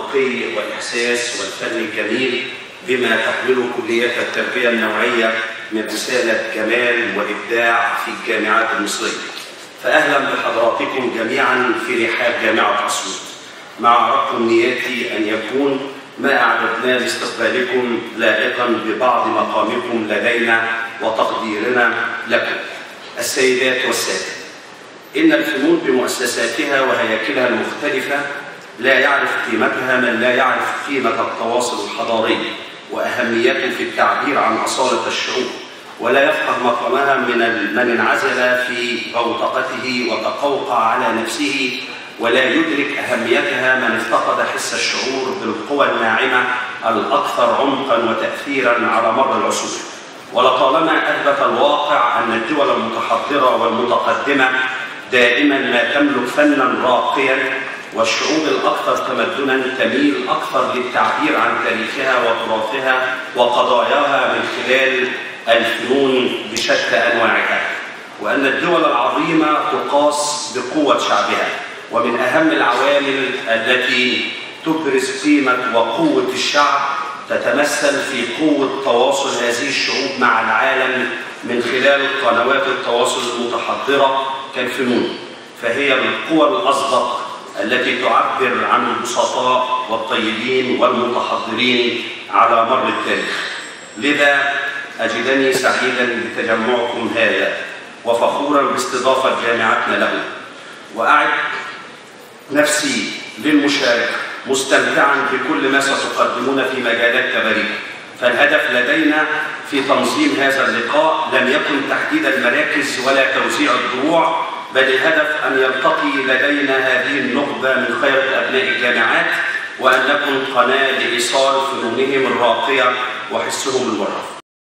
الرقي والإحساس والفن الجميل بما تحمله كلية التربية النوعية من رسالة جمال وإبداع في الجامعات المصرية. فأهلا بحضراتكم جميعا في رحاب جامعة أسيوط، مع رق نياتي أن يكون ما أعددناه لاستقبالكم لائقا ببعض مقامكم لدينا وتقديرنا لكم. السيدات والسادة، إن الفنون بمؤسساتها وهياكلها المختلفة لا يعرف قيمتها من لا يعرف قيمة التواصل الحضاري وأهميته في التعبير عن أصالة الشعوب، ولا يفقه مقامها من انعزل في غوطقته وتقوقع على نفسه، ولا يدرك أهميتها من افتقد حس الشعور بالقوى الناعمة الأكثر عمقا وتأثيرا على مر العصور. ولطالما أثبت الواقع أن الدول المتحضرة والمتقدمة دائما ما تملك فنا راقيا، والشعوب الأكثر تمدنا تميل أكثر للتعبير عن تاريخها وتراثها وقضاياها من خلال الفنون بشتى أنواعها، وأن الدول العظيمة تقاس بقوة شعبها. ومن أهم العوامل التي تبرز قيمة وقوة الشعب تتمثل في قوة تواصل هذه الشعوب مع العالم من خلال قنوات التواصل المتحضرة كالفنون، فهي القوى الأصدق التي تعبر عن البسطاء والطيبين والمتحضرين على مر التاريخ. لذا أجدني سعيدا بتجمعكم هذا وفخورا باستضافة جامعتنا له، وأعد نفسي للمشاركة مستمتعا بكل ما ستقدمون في مجالات تباريك. فالهدف لدينا في تنظيم هذا اللقاء لم يكن تحديد المراكز ولا توزيع الدروع، بل الهدف أن يلتقي لدينا هذه النخبة من خيرة أبناء الجامعات، وأن نكون قناة لإيصال فنونهم الراقية وحسهم المرهف.